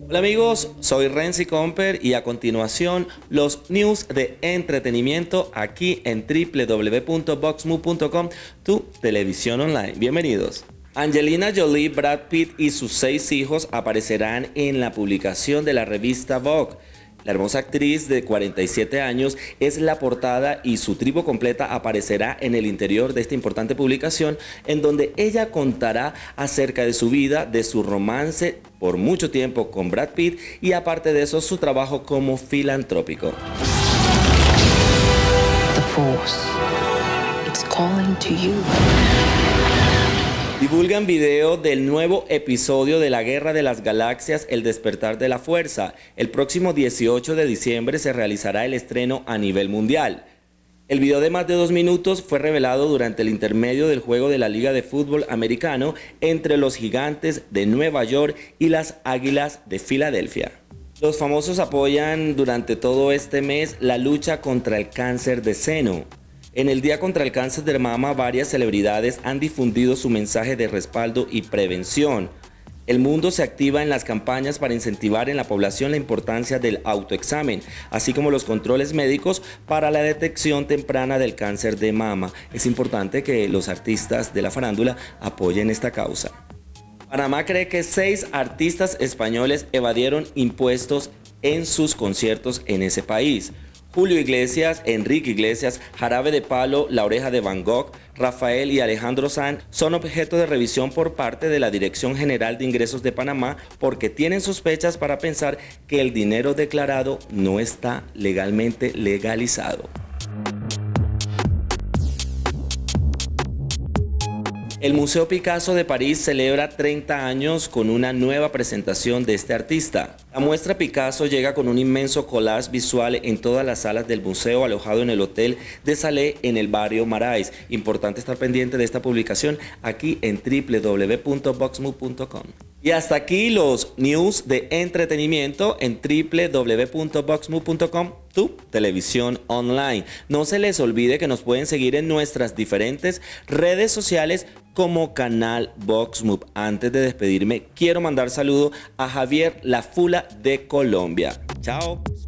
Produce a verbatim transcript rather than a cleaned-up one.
Hola amigos, soy Renzi Comper y a continuación los news de entretenimiento aquí en w w w punto vox move punto com, tu televisión online. Bienvenidos. Angelina Jolie, Brad Pitt y sus seis hijos aparecerán en la publicación de la revista Vogue. La hermosa actriz de cuarenta y siete años es la portada y su tribu completa aparecerá en el interior de esta importante publicación, en donde ella contará acerca de su vida, de su romance por mucho tiempo con Brad Pitt y aparte de eso su trabajo como filantrópico. The Force, it's calling to you. Divulgan video del nuevo episodio de la Guerra de las Galaxias, El Despertar de la Fuerza. El próximo dieciocho de diciembre se realizará el estreno a nivel mundial. El video de más de dos minutos fue revelado durante el intermedio del juego de la Liga de Fútbol Americano entre los Gigantes de Nueva York y las Águilas de Filadelfia. Los famosos apoyan durante todo este mes la lucha contra el cáncer de seno. En el Día contra el Cáncer de Mama, varias celebridades han difundido su mensaje de respaldo y prevención. El mundo se activa en las campañas para incentivar en la población la importancia del autoexamen, así como los controles médicos para la detección temprana del cáncer de mama. Es importante que los artistas de la farándula apoyen esta causa. Panamá cree que seis artistas españoles evadieron impuestos en sus conciertos en ese país. Julio Iglesias, Enrique Iglesias, Jarabe de Palo, La Oreja de Van Gogh, Rafael y Alejandro Sanz son objeto de revisión por parte de la Dirección General de Ingresos de Panamá porque tienen sospechas para pensar que el dinero declarado no está legalmente legalizado. El Museo Picasso de París celebra treinta años con una nueva presentación de este artista. La muestra Picasso llega con un inmenso collage visual en todas las salas del museo alojado en el Hotel de Salé en el barrio Marais. Importante estar pendiente de esta publicación aquí en w w w punto vox move punto com. Y hasta aquí los news de entretenimiento en w w w punto vox move punto com, tu televisión online. No se les olvide que nos pueden seguir en nuestras diferentes redes sociales como canal VoxMove. Antes de despedirme, quiero mandar saludo a Javier La Fula de Colombia. Chao.